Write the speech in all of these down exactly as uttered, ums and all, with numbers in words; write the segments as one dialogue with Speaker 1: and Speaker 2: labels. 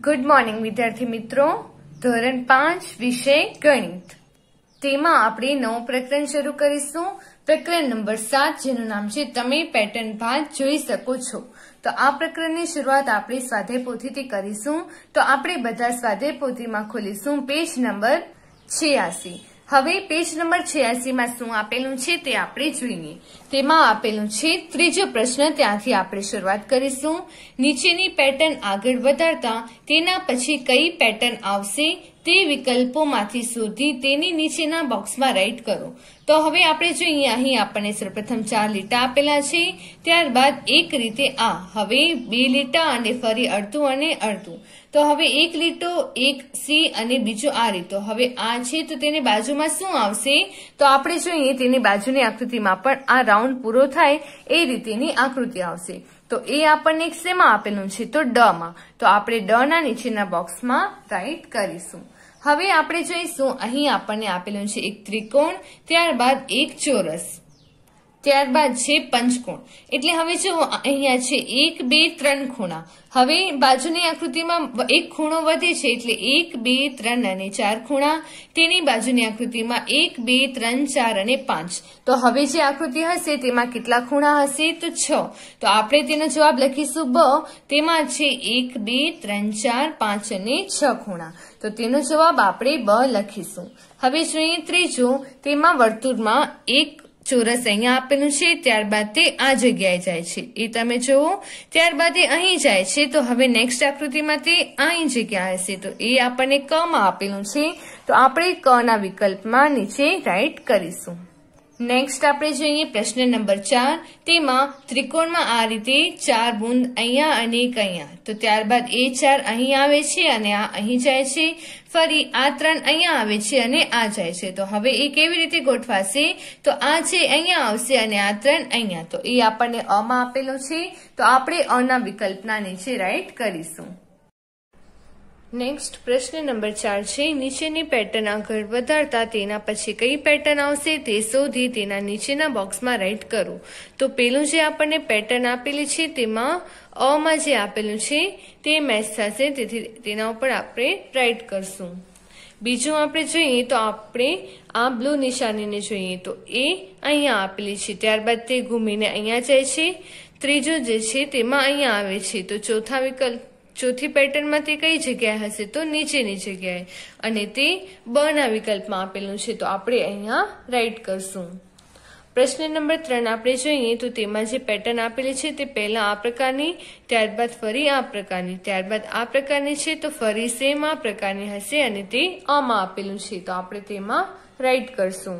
Speaker 1: Good morning विद्यार्थी मित्रों। धोरण पांच विषय गणित तेमा आपणे नव प्रकरण शुरू करीशुं। प्रकरण नंबर सात जेनुं नाम छे तमे पेटर्न भाग जोई शको छो। तो आ प्रकरणनी शुरुआत आपणे स्वाध्याय पोथीथी करीशुं। तो आपणे बधा स्वाध्याय पोथीमां खोलीशुं पेज नंबर छियासी। હવે પેજ નંબર छियासी માં શું આપેલું છે તે આપણે જોઈએ। તેમાં આપેલું છે ત્રીજો પ્રશ્ન, ત્યાંથી આપણે શરૂઆત કરીશું। નીચેની પેટર્ન આગળ વધારતા તેના પછી કઈ પેટર્ન આવશે તે વિકલ્પોમાંથી શોધી તેની નીચેના બોક્સમાં રાઈટ કરો। તો હવે આપણે જોઈએ, અહીં આપણને સૌપ્રથમ ચાર લીટા આપેલા છે, ત્યારબાદ એક રીતે આ, હવે બે લીટા અને ફરી અડધું અને અડધું। તો હવે એક લીટો, એક સી અને બીજો આ રીતો। હવે આ છે તો તેની બાજુમાં શું આવશે? તો આપણે જોઈએ તેની બાજુની આકૃતિમાં પણ આ રાઉન્ડ પૂરો થાય એ રીતેની આકૃતિ આવશે। તો એ આપણને શેમાં આપેલું છે? તો ડ માં। તો આપણે ડ ના નીચેના બોક્સમાં રાઈટ કરીશું। હવે આપણે જોઈશું, અહીં આપણને આપેલું છે એક ત્રિકોણ, ત્યારબાદ એક ચોરસ, ત્યારબાદ છે પંચકોણ। એટલે હવે જો અહીંયા છે એક બે ત્રણ ખૂણા। હવે બાજુની આકૃતિમાં એક ખૂણો વધે છે એટલે એક બે ત્રણ અને ચાર ખૂણા, તેની બાજુની આકૃતિમાં એક બે ત્રણ ચાર અને પાંચ। તો હવે જે આકૃતિ હશે તેમાં કેટલા ખૂણા હશે? તો છ। તો આપણે તેનો જવાબ લખીશું બ। તેમાં છે એક બે ત્રણ ચાર પાંચ અને છ ખૂણા। તો તેનો જવાબ આપણે બ લખીશું। હવે જોઈએ ત્રીજો, તેમાં વર્તુળમાં એક ચોરસ અહીંયા આપેલું છે, ત્યારબાદ તે આ જગ્યાએ જાય છે, એ તમે જુઓ, ત્યારબાદ એ અહીં જાય છે। તો હવે નેક્સ્ટ આકૃતિમાં તે અહીં જગ્યા હશે, તો એ આપણને ક માં આપેલું છે, તો આપણે ક ના વિકલ્પમાં નીચે રાઈટ કરીશું। નેક્સ્ટ આપણે જોઈએ પ્રશ્ન નંબર ચાર। તેમાં ત્રિકોણમાં આ રીતે ચાર બુંદ અહીંયા અને એક અહીંયા, તો ત્યારબાદ એ ચાર અહીં આવે છે અને આ અહીં જાય છે, ફરી આ ત્રણ અહીંયા આવે છે અને આ જાય છે। તો હવે એ કેવી રીતે ગોઠવાશે? તો આ છે અહીંયા આવશે અને આ ત્રણ અહીંયા। તો એ આપણને અ માં આપેલો છે, તો આપણે અ ના વિકલ્પના નીચે રાઈટ કરીશું। નેક્સ્ટ પ્રશ્ન નંબર ચાર છે, નીચેની પેટર્ન આગળ વધારતા તેના પછી કઈ પેટર્ન આવશે તે શોધી તેના નીચેના બોક્સમાં રાઈટ કરો। તો પેલું જે આપણને પેટર્ન આપેલી છે તેમાં અ માં જે આપેલું છે તે મેચ થશે, તેથી તેના ઉપર આપણે રાઈટ કરશું। બીજું આપણે જોઈએ તો આપણે આ બ્લુ નિશાનીને જોઈએ, તો એ અહીંયા આપેલી છે, ત્યારબાદ તે ઘૂમીને અહીંયા જાય છે। ત્રીજું જે છે તેમાં અહીંયા આવે છે, તો ચોથા વિકલ્પ ચોથી પેટર્નમાં તે કઈ જગ્યાએ હશે? તો નીચેની જગ્યાએ, અને તે બ ના વિકલ્પમાં આપેલું છે, તો આપણે અહીંયા રાઈટ કરશું। પ્રશ્ન નંબર ત્રણ આપણે જોઈએ, તો તેમાં જે પેટર્ન આપેલી છે તે પહેલા આ પ્રકારની, ત્યારબાદ ફરી આ પ્રકારની, ત્યારબાદ આ પ્રકારની છે, તો ફરી સેમ આ પ્રકારની હશે અને તે અ માં આપેલું છે, તો આપણે તેમાં રાઈટ કરશું।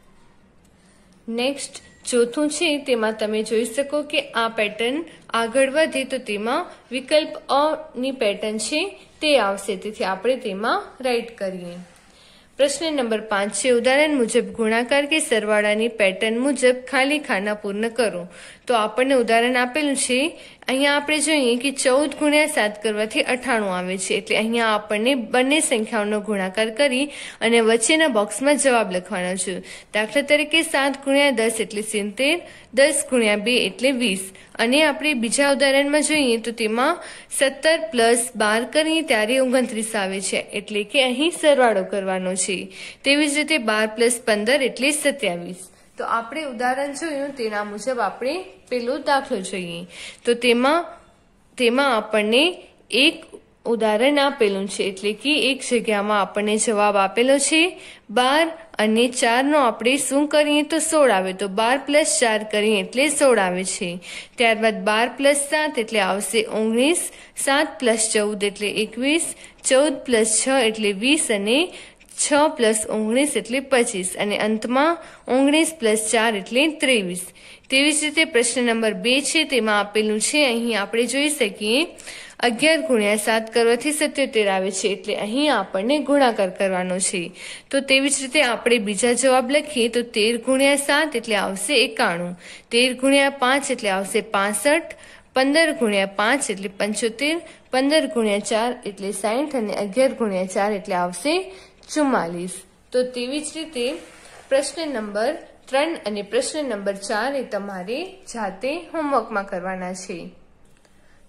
Speaker 1: નેક્સ્ટ ચોથું છે, તેમાં તમે જોઈ શકો કે આ પેટર્ન આગળ વધે તો તેમાં વિકલ્પ અ ની પેટર્ન છે તે આવશે, તેથી આપણે તેમાં રાઈટ કરીએ। પ્રશ્ન નંબર પાંચ છે, ઉદાહરણ મુજબ ગુણાકાર કે સરવાળાની પેટર્ન મુજબ ખાલી ખાના પૂર્ણ કરો। તો આપણને ઉદાહરણ આપેલું છે, અહીંયા આપણે જોઈએ કે ચૌદ ગુણ્યા સાત કરવાથી અઠાણું આવે છે, એટલે અહીંયા આપણને બંને સંખ્યાઓનો ગુણાકાર કરી અને વચ્ચેના બોક્સમાં જવાબ લખવાનો છે। દાખલા તરીકે સાત ગુણ્યા દસ એટલે સિત્તેર, દસ ગુણ્યા બે એટલે વીસ। અને આપણે બીજા ઉદાહરણમાં જોઈએ તો તેમાં સત્તર પ્લસ બાર કરીએ ત્યારે ઓગણત્રીસ આવે છે, એટલે કે અહીં સરવાળો કરવાનો છે। તેવી જ રીતે બાર પ્લસ પંદર એટલે સત્યાવીસ। તો આપણે ઉદાહરણ જોયું તેના મુજબ આપણે પેલો દાખલો જોઈએ, તો તેમાં તેમાં આપણને એક ઉદાહરણ આપેલું છે, એટલે કે એક જગ્યામાં આપણને જવાબ આપેલો છે બાર અને ચાર નો આપણે શું કરીએ તો સોળ આવે, તો બાર પ્લસ ચાર કરીએ એટલે સોળ આવે છે। ત્યારબાદ બાર પ્લસ સાત એટલે આવશે ઓગણીસ, સાત પ્લસ ચૌદ એટલે એકવીસ, ચૌદ પ્લસ છ એટલે વીસ અને છ પ્લસ ઓગણીસ એટલે પચીસ, અને અંતમાં ઓગણીસ પ્લસ ચાર એટલે ત્રેવીસ। તેવી જ રીતે પ્રશ્ન નંબર બે છે, તેમાં આપેલું છે, અહીં આપણે જોઈ શકીએ અગિયાર ગુણ્યા સાત કરવાથી સત્યોતેર આવે છે, એટલે અહીં આપણને ગુણાકાર કરવાનો છે। તો તેવી જ રીતે આપણે બીજા જવાબ લખીએ તો તેર ગુણ્યા સાત એટલે આવશે એકાણું, તેર ગુણ્યા પાંચ એટલે આવશે પાસઠ, પંદર ગુણ્યા પાંચ એટલે પંચોતેર, પંદર ગુણ્યા ચાર એટલે સાઠ અને અગિયાર ગુણ્યા ચાર એટલે આવશે ચુમ્માલીસ। તો તેવી જ રીતે પ્રશ્ન નંબર ત્રણ અને પ્રશ્ન નંબર ચાર એ તમારે જાતે હોમવર્કમાં કરવાના છે।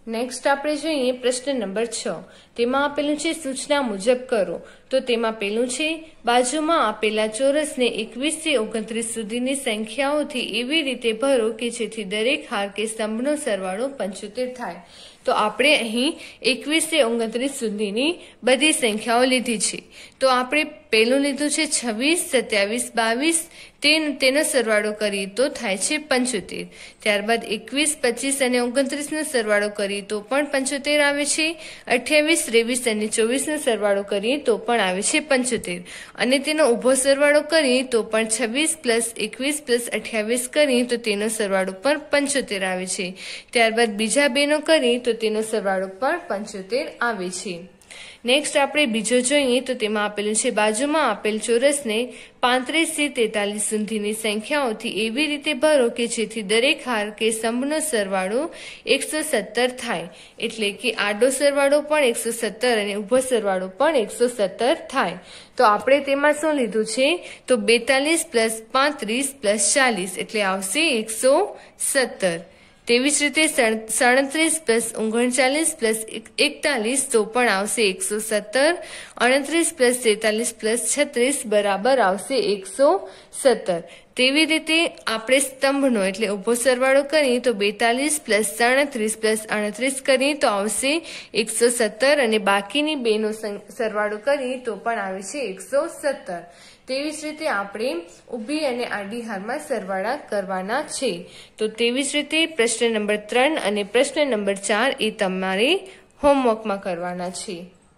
Speaker 1: નેક્સ્ટ આપણે જોઈએ પ્રશ્ન નંબર છ. તેમાં આપેલું છે સૂચના મુજબ કરો. તો તેમાં પેલું છે બાજુમાં આપેલા ચોરસને એકવીસ થી ઓગણત્રીસ સુધીની સંખ્યાઓથી એવી રીતે ભરો કે જેથી દરેક હાર કે સ્તંભનો સરવાળો પંચોતેર થાય. તો આપણે અહીં એકવીસ થી ઓગણત્રીસ સુધીની બધી સંખ્યાઓ લીધી છે. તો આપણે પેલું લીધું છે છવ્વીસ, સત્યાવીસ, બાવીસ, તેનો સરવાળો કરીએ તો થાય છે પંચોતેર. ત્યારબાદ એકવીસ, પચીસ અને ઓગણત્રીસ નો સરવાળો કરીએ તો પણ પંચોતેર આવે છે. અઠ્યાવીસ, ત્રેવીસ અને ચોવીસ નો સરવાળો કરીએ તો પણ આવે છે પંચોતેર. અને તેનો ઉભો સરવાળો કરીએ તો પણ છવ્વીસ પ્લસ એકવીસ પ્લસ અઠ્યાવીસ કરીએ તો તેનો સરવાળો પણ પંચોતેર આવે છે. ત્યારબાદ બીજા બેનો કરીએ તો તેનો સરવાળો પણ પંચોતેર આવે છે. નેક્સ્ટ આપણે બીજો જોઈએ તો તેમાં આપેલું છે બાજુમાં આપેલ ચોરસને પાંત્રીસ થી તેતાલીસ સુધીની સંખ્યાઓથી એવી રીતે ભરો કે જેથી દરેક હાર કે સ્તંભનો સરવાળો એકસો સત્તર થાય. એટલે કે આડો સરવાળો પણ એકસો સત્તર અને ઉભો સરવાળો પણ એકસો સત્તર થાય. તો આપણે તેમાં શું લીધું છે તો બેતાલીસ પ્લસ પાંત્રીસ પ્લસ ચાલીસ એટલે આવશે એકસો સત્તર. તેવી જ રીતે સાડત્રીસ પ્લસ ઓગણચાલીસ પ્લસ એકતાલીસ તો પણ આવશે એકસો સત્તર. અડત્રીસ પ્લસ તેતાલીસ પ્લસ છત્રીસ બરાબર આવશે એકસો સત્તર. તેવી રીતે આપણે સ્તંભનો એટલે ઉભો સરવાળો કરીએ તો બેતાલીસ પ્લસ સાડત્રીસ પ્લસ અડત્રીસ કરીએ તો આવશે એકસો સત્તર અને બાકીની બેનો સરવાળો કરીએ તો પણ આવે છે એકસો સત્તર. તેવી જ રીતે આપણે ઊભી અને આડી હારમાં સરવાળા કરવાના છે. તો તેવી જ રીતે પ્રશ્ન નંબર ત્રણ અને પ્રશ્ન નંબર ચાર એ તમારે હોમવર્કમાં કરવાના છે.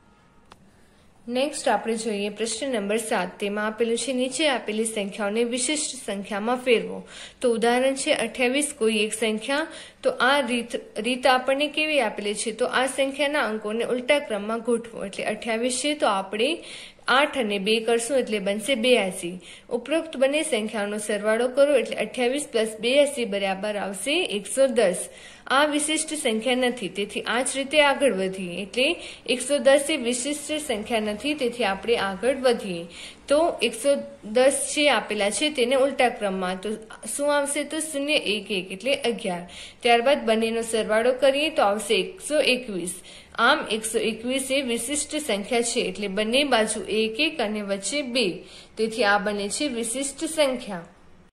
Speaker 1: નેક્સ્ટ આપણે જોઈએ પ્રશ્ન નંબર સાત. તેમાં આપેલું છે નીચે આપેલી સંખ્યાઓને વિશિષ્ટ સંખ્યામાં ફેરવો. તો ઉદાહરણ છે અઠ્યાવીસ કોઈ એક સંખ્યા. તો આ રીત રીત આપણને કેવી આપેલી છે તો આ સંખ્યાના અંકોને ઉલટા ક્રમમાં ગોઠવો. એટલે અઠ્યાવીસ છે તો આપણે આઠ અને બે કરશું એટલે બનશે બ્યાસી. ઉપરોક્ત બંને સંખ્યાઓનો સરવાળો કરો એટલે અઠ્યાવીસ પ્લસ બ્યાસી બરાબર આવશે એકસો દસ. આ વિશિષ્ટ સંખ્યા નથી તેથી આ જ રીતે આગળ વધીએ. એટલે એકસો દસ એ વિશિષ્ટ સંખ્યા નથી તેથી આપણે આગળ વધીએ. તો એકસો દસ જે આપેલા છે તેને ઉલટા ક્રમમાં તો શું આવશે તો શૂન્ય એક એક એટલે અગિયાર. ત્યારબાદ બંનેનો સરવાળો કરીએ તો આવશે એકસો એકવીસ. આમ એકસો એકવીસ એ વિશિષ્ટ સંખ્યા છે એટલે બંને બાજુ એક એક અને વચ્ચે બે તેથી આ બને છે વિશિષ્ટ સંખ્યા.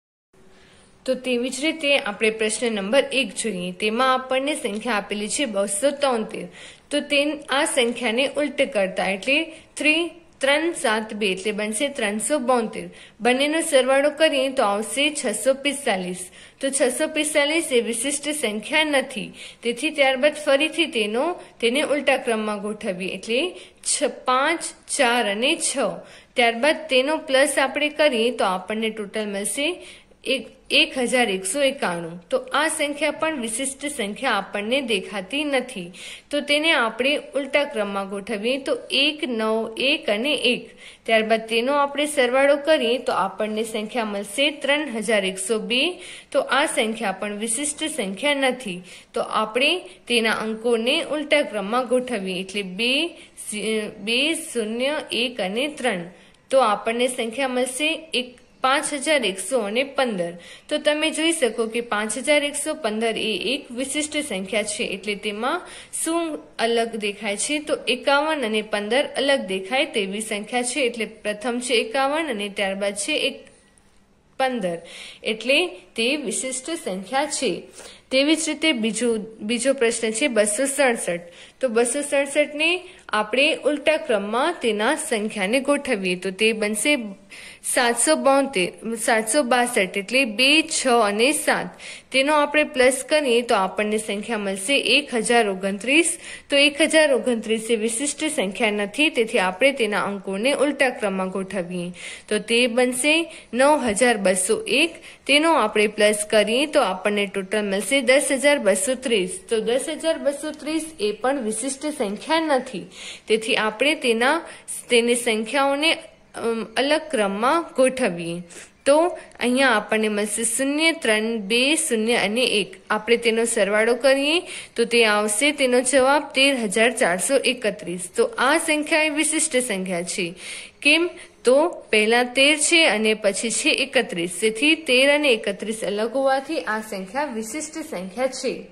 Speaker 1: તો તેવી જ રીતે આપણે પ્રશ્ન નંબર એક જોઈએ. તેમાં આપણને સંખ્યા આપેલી છે બસો તોતેર. તો તે આ સંખ્યાને ઉલટ કરતા એટલે થ્રી ત્રણ સાત બે એટલે બનશે ત્રણસો બોતેર. બંનેનો સરવાળો કરીએ તો આવશે છસો પિસ્તાલીસ. તો છસો પિસ્તાલીસ એ વિશિષ્ટ સંખ્યા નથી તેથી ત્યારબાદ ફરીથી તેનો તેને ઉલટા ક્રમમાં ગોઠવીએ એટલે પાંચ, ચાર અને છ. ત્યારબાદ તેનો પ્લસ આપણે કરીએ તો આપણને ટોટલ મળશે એક એક હજાર એકસો એકાણું. તો આ સંખ્યા પણ વિશિષ્ટ સંખ્યા આપણને દેખાતી નથી તો તેને આપણે ઉલટા ક્રમમાં ગોઠવીએ તો એક, નવ, એક અને એક. ત્યારબાદ તેનો આપણે સરવાળો કરીએ તો આપણને સંખ્યા મળશે ત્રણ હજાર એકસો બે. તો આ સંખ્યા પણ વિશિષ્ટ સંખ્યા નથી તો આપણે તેના અંકોને ઉલટા ક્રમમાં ગોઠવીએ એટલે બે, બે, શૂન્ય, એક અને ત્રણ. તો આપણને સંખ્યા મળશે એક પાંચ હજાર એકસો અને પંદર. તો તમે જોઈ શકો કે પાંચ હજાર એકસો પંદર એ એક વિશિષ્ટ સંખ્યા છે એટલે તેમાં શું અલગ દેખાય છે તો એકાવન અને પંદર અલગ દેખાય તેવી સંખ્યા છે. એટલે પ્રથમ છે એકાવન અને ત્યારબાદ છે એક પંદર એટલે તે વિશિષ્ટ સંખ્યા છે. તેવી જ રીતે બીજો બીજો પ્રશ્ન છે બસો સડસઠ. તો બસો સડસઠ ને આપણે ઉલટા ક્રમમાં તેના સંખ્યાને ગોઠવીએ તો તે બનશે સાતસો બોતેર સાતસો બાસઠ એટલે બે, છ અને સાત. તેનો આપણે પ્લસ કરીએ તો આપણને સંખ્યા મળશે એક હજાર ઓગણત્રીસ. તો એક હજાર ઓગણત્રીસ એ વિશિષ્ટ સંખ્યા નથી તેથી આપણે તેના અંકોને ઉલટા ક્રમમાં ગોઠવીએ તો તે બનશે નવ હજાર બસો એક. તેનો આપણે પ્લસ કરીએ તો આપણને ટોટલ મળશે દસ હજાર બસો ત્રીસ. તો દસ હજાર બસો ત્રીસ એ પણ વિશિષ્ટ સંખ્યા નથી તેથી આપણે તેના તેની સંખ્યાઓને અલગ ક્રમમાં ગોઠવીએ. તો અહીંયા આપણને મળશે શૂન્ય, ત્રણ, બે, શૂન્ય અને એક. આપણે તેનો સરવાળો કરીએ તો તે આવશે તેનો જવાબ તેર હજાર ચારસો એકત્રીસ. તો આ સંખ્યા એ વિશિષ્ટ સંખ્યા છે. કેમ તો પહેલા તેર છે અને પછી છે એકત્રીસ તેથી તેર અને એકત્રીસ અલગ હોવાથી આ સંખ્યા વિશિષ્ટ સંખ્યા છે.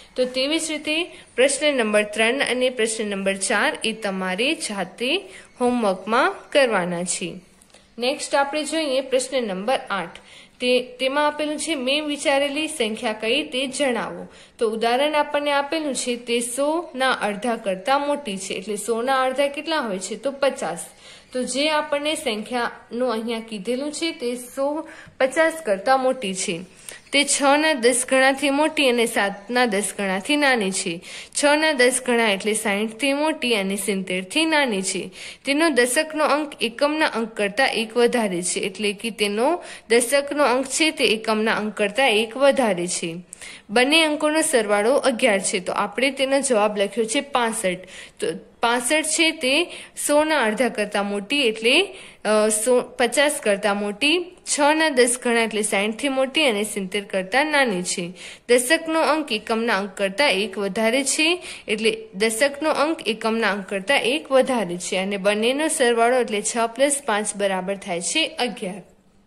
Speaker 1: તો તેવી જ રીતે પ્રશ્ન નંબર ત્રણ અને પ્રશ્ન નંબર ચાર એ તમારે જાતે હોમવર્કમાં કરવાના છે। નેક્સ્ટ આપણે જોઈએ પ્રશ્ન નંબર આઠ। તે તેમાં આપેલું છે મેં વિચારેલી સંખ્યા કઈ તે જણાવો। તો ઉદાહરણ આપણને આપેલું છે તે સો ના અડધા કરતા મોટી છે, એટલે સો ના અડધા કેટલા હોય છે તો પચાસ। તો જે આપણને સંખ્યાનું અહીંયા કીધેલું છે તે સો પચાસ કરતા મોટી છે। તે છ ના દસ ગણાથી મોટી અને સાત ના દસ ગણાથી નાની છે। છ ના દસ ગણા એટલે સાહીઠ થી મોટી અને સિત્તેર થી નાની છે। તેનો દશકનો અંક એકમના અંક કરતા એક વધારે છે, એટલે કે તેનો દશકનો અંક છે તે એકમના અંક કરતા એક વધારે છે। બંને અંકોનો સરવાળો અગિયાર છે, તો આપણે તેનો જવાબ લખ્યો છે પાસઠ। તો પાસઠ છે તે સો ના અડધા કરતા મોટી એટલે સો પચાસ કરતા મોટી, છ ના દસ ગણા એટલે સાહીઠ થી મોટી અને સિત્તેર કરતા નાની છે। દશકનો અંક એકમના અંક કરતા એક વધારે છે, એટલે દશકનો અંક એકમના અંક કરતા એક વધારે છે અને બંનેનો સરવાળો એટલે છ પ્લસ પાંચ બરાબર થાય છે અગિયાર।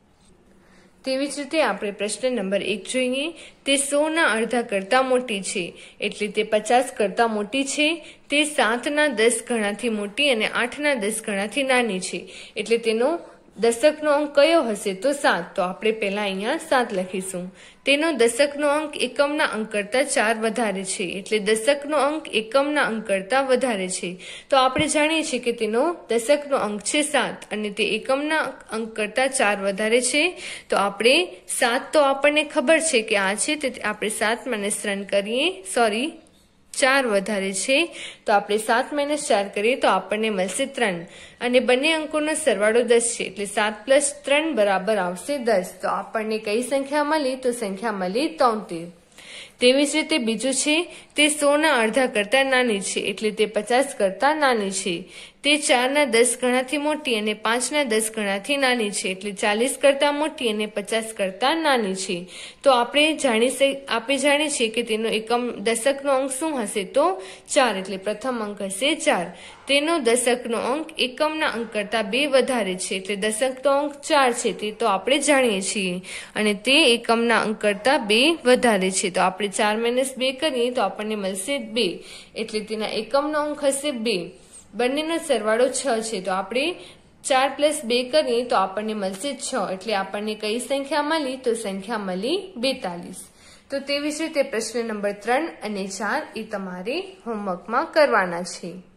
Speaker 1: તેવી જ રીતે આપણે પ્રશ્ન નંબર એક જોઈએ। તે સો ના અડધા કરતા મોટી છે, એટલે તે પચાસ કરતા મોટી છે। તે સાત ના દસ ગણાથી મોટી અને આઠ ના દસ ગણાથી નાની છે, એટલે તેનો દશકનો અંક કયો હશે તો સાત। તો આપણે પહેલા અહીંયા સાત લખીશું। તેનો દશકનો અંક એકમના અંક કરતા ચાર વધારે છે, એટલે દશકનો અંક એકમના અંક કરતા વધારે છે। તો આપણે જાણીએ છીએ કે તેનો દશકનો અંક છે સાત અને તે એકમના અંક કરતા ચાર વધારે છે। તો આપણે સાત તો આપણને ખબર છે કે આ છે, તે આપણે સાત માઇનસ ત્રણ કરીએ સોરી ચાર વધારે છે, તો આપણે સાત માઇનસ ચાર કરીએ તો આપણને મળશે ત્રણ અને બંને અંકોનો સરવાળો દસ છે, એટલે સાત પ્લસ ત્રણ બરાબર આવશે દસ। તો આપણને કઈ સંખ્યા મળી તો સંખ્યા મળી તોતેર। તેવી જ રીતે બીજું છે તે સો ના અડધા કરતા નાની છે, એટલે તે પચાસ કરતા નાની છે। તે ચાર ના દસ ગણાથી મોટી અને પાંચ ના દસ ગણાથી નાની છે, એટલે ચાલીસ કરતા મોટી અને પચાસ કરતા નાની છે। તો આપણે જાણી આપણે જાણીએ છીએ કે તેનો એકમ દશકનો અંક શું હશે તો ચાર, એટલે પ્રથમ અંક હશે ચાર। તેનો દશકનો અંક એકમના અંક કરતા બે વધારે છે, એટલે દશકનો અંક ચાર છે તે તો આપણે જાણીએ છીએ અને તે એકમના અંક કરતા બે વધારે છે। તો આપણે ચાર માઇનસ બે કરીએ તો આપણને મળશે બે, એટલે તેના એકમનો અંક હશે બે। બંનેનો સરવાળો છ છે, તો આપણે ચાર પ્લસ બે કરીએ તો આપણને મળશે છ, એટલે આપણને કઈ સંખ્યા મળી તો સંખ્યા મળી બેતાલીસ। તો તેવી જ રીતે પ્રશ્ન નંબર ત્રણ અને ચાર એ તમારે હોમવર્કમાં કરવાના છે।